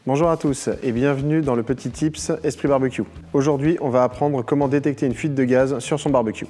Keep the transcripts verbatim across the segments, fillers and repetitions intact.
Bonjour à tous et bienvenue dans le petit tips Esprit Barbecue. Aujourd'hui, on va apprendre comment détecter une fuite de gaz sur son barbecue.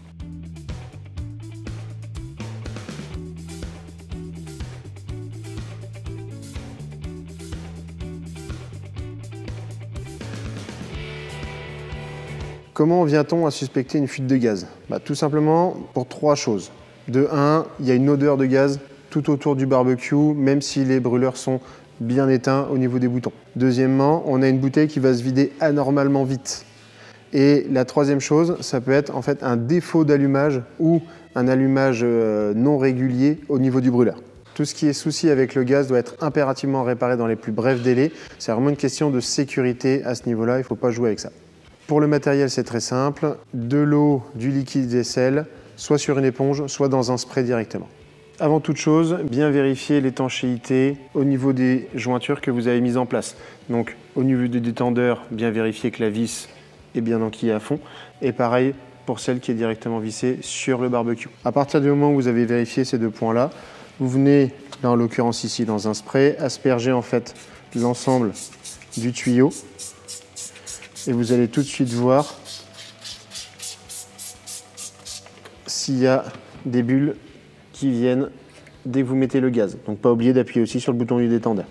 Comment vient-on à suspecter une fuite de gaz? Bah, tout simplement pour trois choses. De un, il y a une odeur de gaz tout autour du barbecue, même si les brûleurs sont bien éteints au niveau des boutons. Deuxièmement, on a une bouteille qui va se vider anormalement vite. Et la troisième chose, ça peut être en fait un défaut d'allumage ou un allumage non régulier au niveau du brûleur. Tout ce qui est souci avec le gaz doit être impérativement réparé dans les plus brefs délais. C'est vraiment une question de sécurité à ce niveau-là, il ne faut pas jouer avec ça. Pour le matériel, c'est très simple. De l'eau, du liquide vaisselle, soit sur une éponge, soit dans un spray directement. Avant toute chose, bien vérifier l'étanchéité au niveau des jointures que vous avez mises en place. Donc au niveau du détendeur, bien vérifier que la vis est bien enquillée à fond. Et pareil pour celle qui est directement vissée sur le barbecue. À partir du moment où vous avez vérifié ces deux points-là, vous venez, là en l'occurrence ici dans un spray, asperger en fait l'ensemble du tuyau. Et vous allez tout de suite voir s'il y a des bulles qui viennent dès que vous mettez le gaz. Donc pas oublier d'appuyer aussi sur le bouton du détendeur.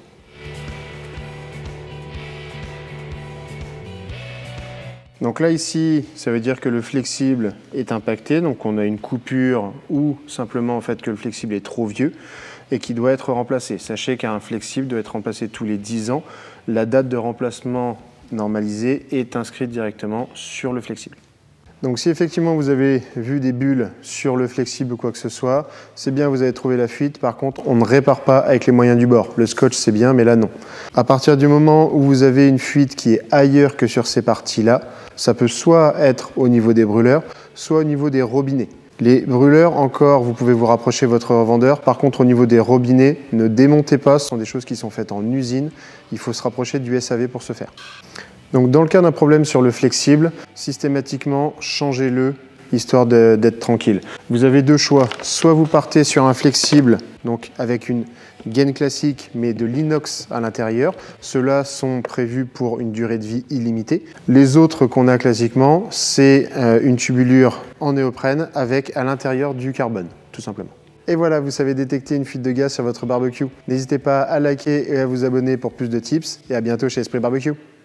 Donc là ici, ça veut dire que le flexible est impacté, donc on a une coupure ou simplement en fait que le flexible est trop vieux et qui doit être remplacé. Sachez qu'un flexible doit être remplacé tous les dix ans. La date de remplacement normalisée est inscrite directement sur le flexible. Donc si effectivement vous avez vu des bulles sur le flexible ou quoi que ce soit, c'est bien, vous avez trouvé la fuite. Par contre, on ne répare pas avec les moyens du bord. Le scotch c'est bien, mais là non. À partir du moment où vous avez une fuite qui est ailleurs que sur ces parties-là, ça peut soit être au niveau des brûleurs, soit au niveau des robinets. Les brûleurs, encore, vous pouvez vous rapprocher de votre revendeur. Par contre, au niveau des robinets, ne démontez pas. Ce sont des choses qui sont faites en usine. Il faut se rapprocher du S A V pour ce faire. Donc, dans le cas d'un problème sur le flexible, systématiquement, changez-le, histoire d'être tranquille. Vous avez deux choix. Soit vous partez sur un flexible, donc avec une gaine classique, mais de l'inox à l'intérieur. Ceux-là sont prévus pour une durée de vie illimitée. Les autres qu'on a classiquement, c'est euh, une tubulure en néoprène avec à l'intérieur du carbone, tout simplement. Et voilà, vous savez détecter une fuite de gaz sur votre barbecue. N'hésitez pas à liker et à vous abonner pour plus de tips. Et à bientôt chez Esprit Barbecue.